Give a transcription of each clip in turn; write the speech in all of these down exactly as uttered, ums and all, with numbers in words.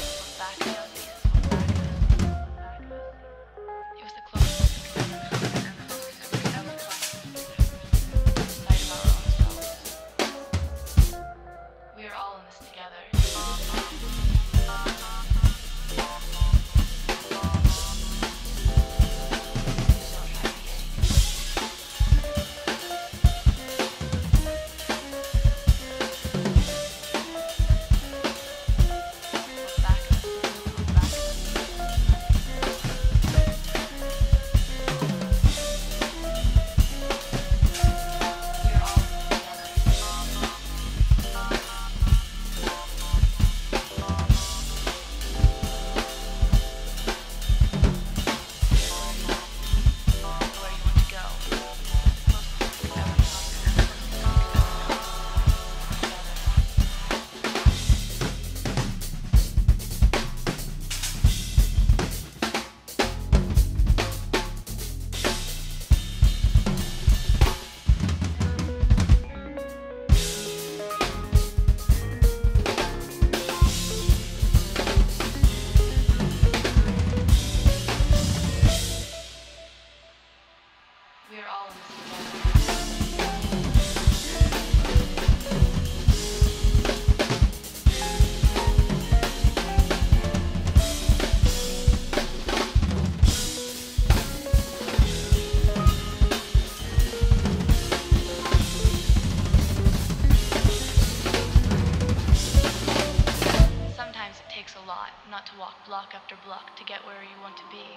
Look back at us, look back at us, look back at us. It was the closest we could ever come, closest we could ever come, sight of our own selves. We are all in this together. We are all in this together. Sometimes it takes a lot not to walk block after block to get where you want to be.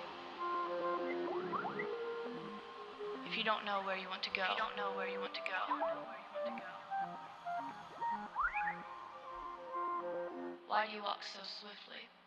If you don't know where you want to go, you don't know where you want to go. Why do you walk so swiftly?